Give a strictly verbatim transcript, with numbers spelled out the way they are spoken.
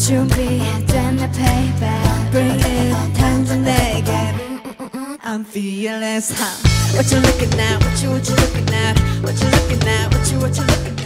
준비된 내 payback Bring it 당장 내게 I'm fearless. What you looking at? What you what you looking at? What you looking at? What you what you looking at?